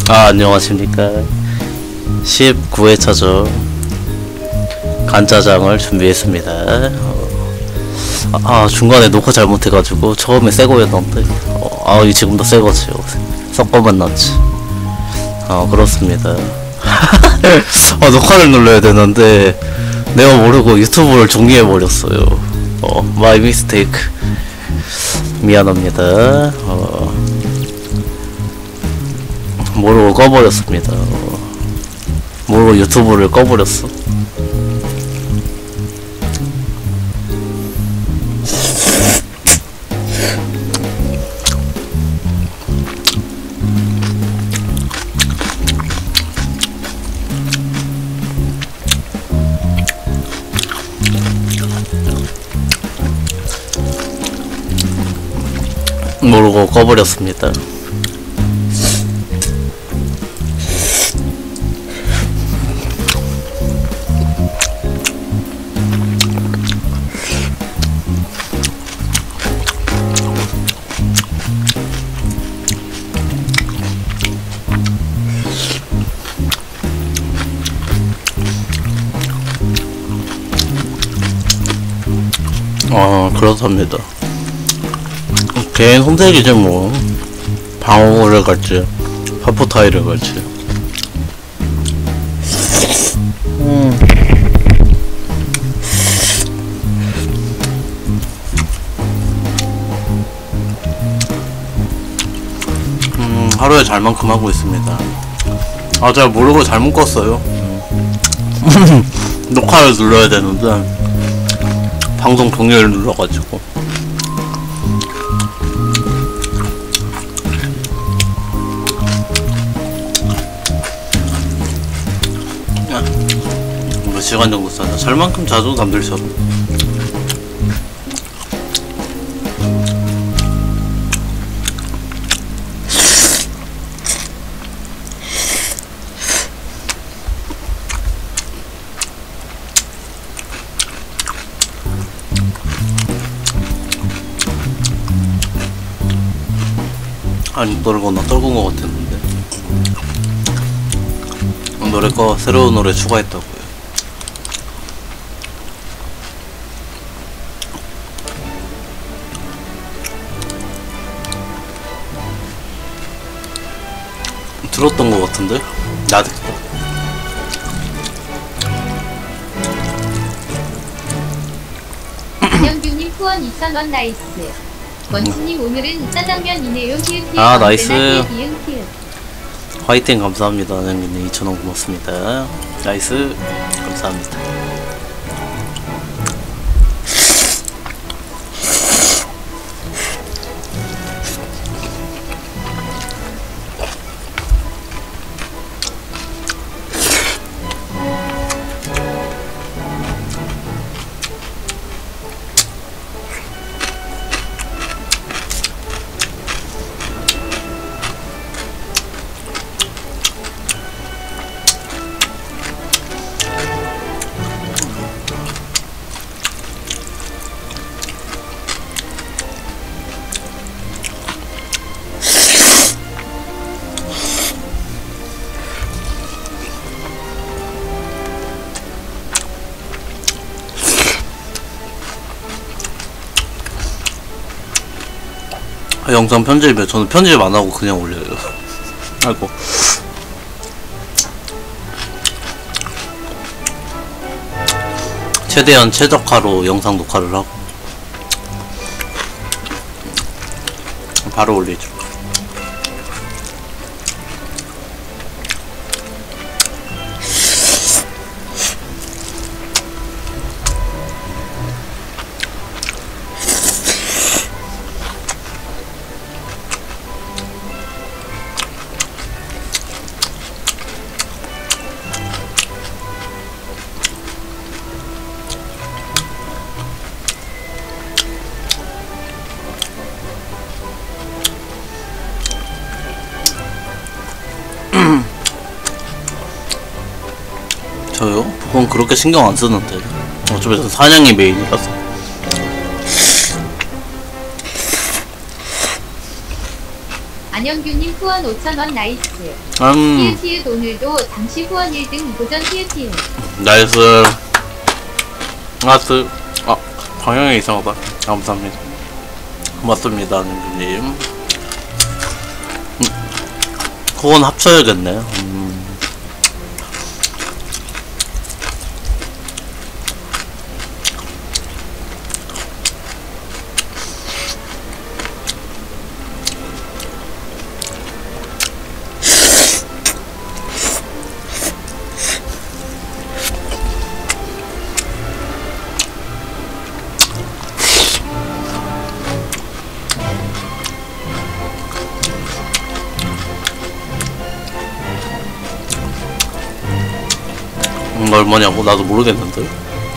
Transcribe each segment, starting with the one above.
안녕하십니까. 19회차죠. 간짜장을 준비했습니다. 중간에 녹화 잘못해가지고 처음에 새거였는데 이 지금도 새거지요. 섞어만 났지. 그렇습니다. 녹화를 눌러야 되는데 내가 모르고 유튜브를 종료해버렸어요. 마이 미스테이크. 미안합니다. 모르고 꺼버렸습니다. 모르고 유튜브를 꺼버렸어. 모르고 꺼버렸습니다. 그렇답니다. 개인 선택이지 뭐. 방어를 갈지 파포타이를 갈지. 하루에 잘만큼 하고 있습니다. 제가 모르고 잘못 껐어요. 녹화를 눌러야 되는데 방송 종료를 눌러가지고. 몇 시간 정도 싸냐? 잘 만큼 자주 남들처럼. 아니, 떨거나 떨군 것 같았는데. 노래가 새로운 노래 추가했다고요. 들었던 것 같은데? 나도. 안영규님 후원 2,000원 나이스. 원수님 오늘은 짜장면이네요. 나이스. 화이팅 감사합니다. 안영규님 2,000원 고맙습니다. 나이스. 감사합니다. 영상 편집에 저는 편집 안 하고 그냥 올려요. 아이고. 최대한 최적화로 영상 녹화를 하고 바로 올리죠. 저요? 그건 그렇게 신경 안 쓰는데. 어차피 전 사냥이 메인이라서. 안영규님 후원 5,000원 나이스. 히읗히읗 오늘도 당시 후원 1등 도전 히읗히읗. 나이스. 나이스. 아, 방향이 이상하다. 감사합니다. 고맙습니다, 안영규님. 그건 합쳐야겠네. 얼마냐고? 나도 모르겠는데.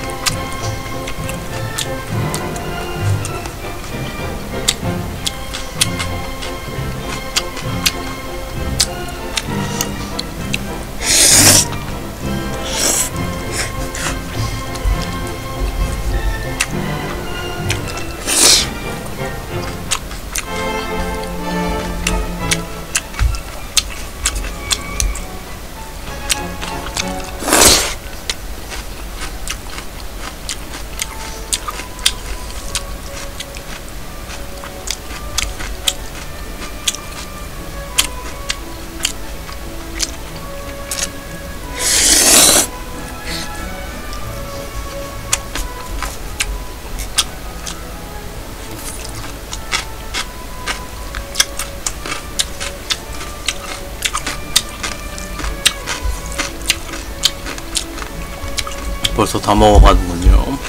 벌써 다 먹어가는군요.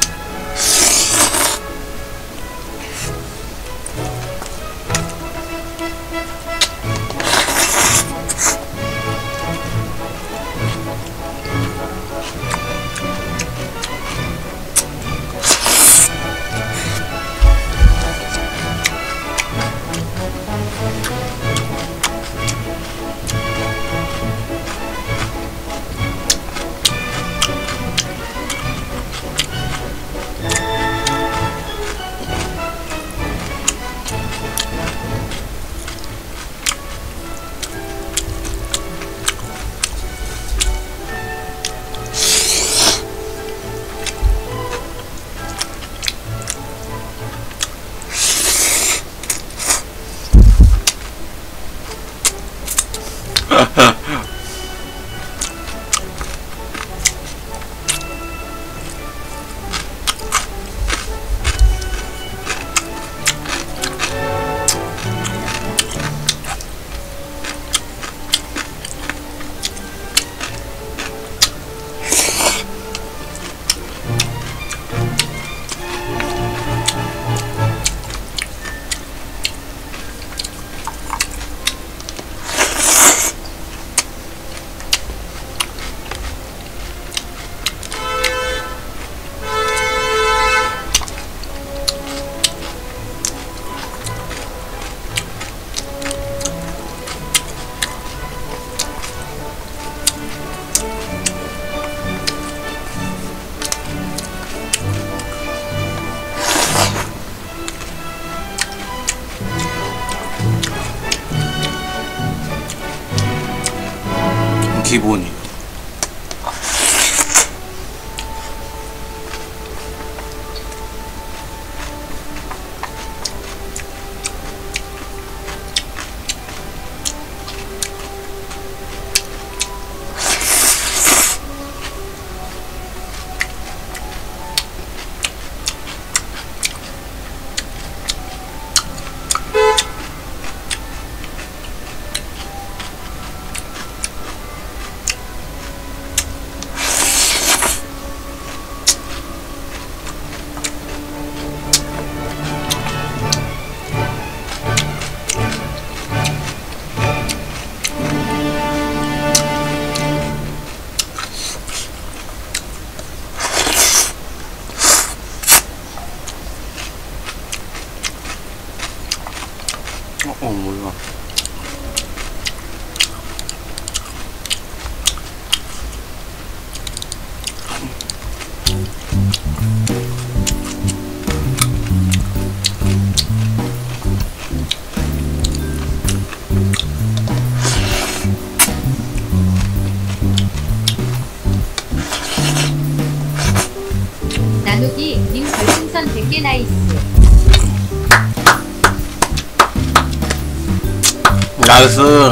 기본이. 개 나이스. 나이스.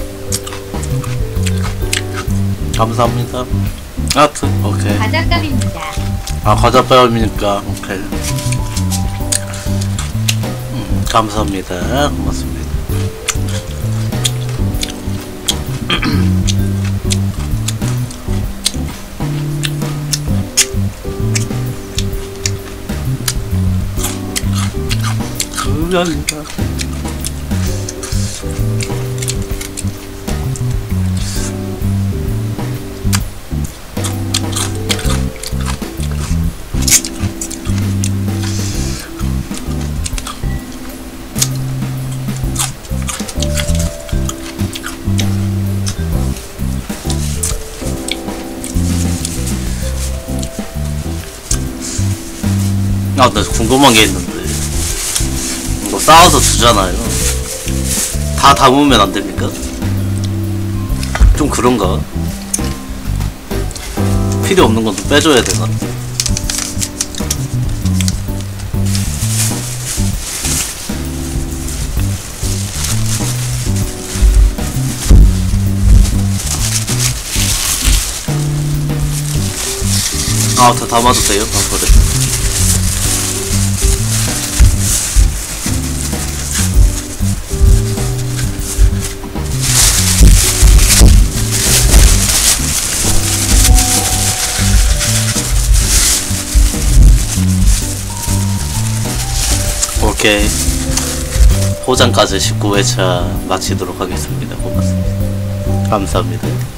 감사합니다. 하트. 오케이. 과자값입니다. 아, 과자 빼앗으니까. 오케이. 감사합니다. 고맙습니다. 감사합니다. 아, 나 궁금한 게 있는데 이거 싸워서 주잖아요. 다 담으면 안 됩니까? 좀 그런가? 필요 없는 건 또 빼줘야 되나? 아, 다 담아도 돼요? 아, 그래. 오케이. 포장까지 19회차 마치도록 하겠습니다. 고맙습니다. 감사합니다.